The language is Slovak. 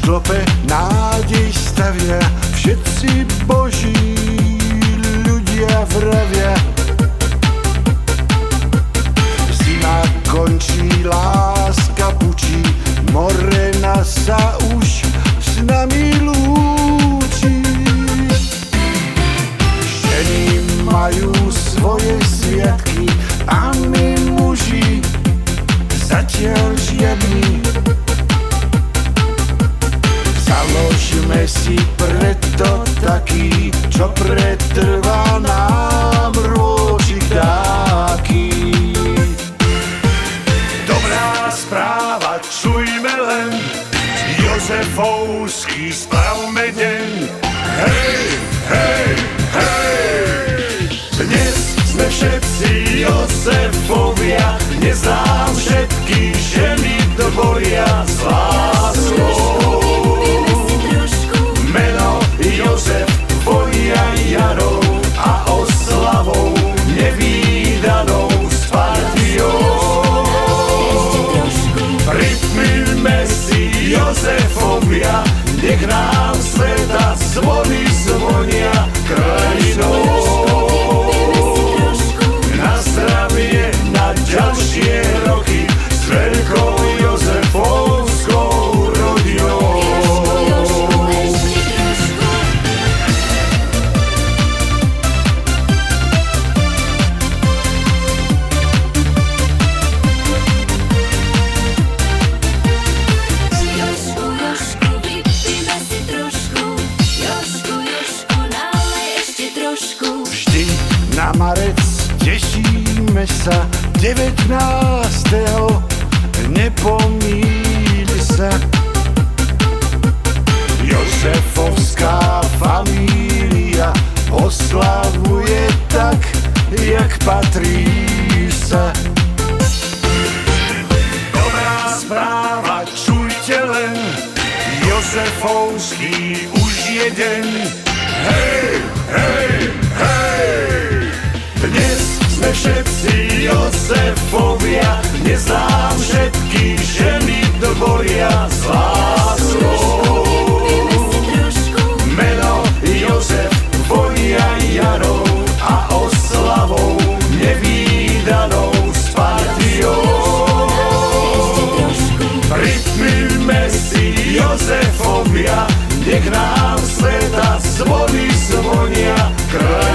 klope, nádej stavia, všetci boží ľudia vravia. Zima končí, láska pučí, morena sa už s nami lúči. Ženy majú svoje sviatky a my muži zatiaľ žiadny. Založme si preto taký, čo pretrvá nám rôčik dáky. Dobrá správa, čujme len, Jozefovský spravme deň. Hej, hej, hej! Dnes sme všetci Jozefovia, neznám všetky ženy dvoria s láskou. Meno Jozef vonia jarou a oslavou nevídanou s partiou. Rytmíme si Jozefovia, nech nám sveta zvony zvonia krajinou. Na zdravie, na ďalšie roky s veľkou Jozefovskou rodinou. Vždy na marec tešíme sa 19. Nepomýli sa. Jozefovská família oslavuje tak, jak patrí sa. Dobrá správa, čujte len, Jozefovský už jeden. Hej, hej, hej! Dnes sme všetci Jozefovia, neznám všetky ženy dvoria s láskou. Meno Jozef vonia jarou a oslavou nevídanou s partiou. Rytmíme si Jozefovia, nech nám sveta zvony zvonia krajinou.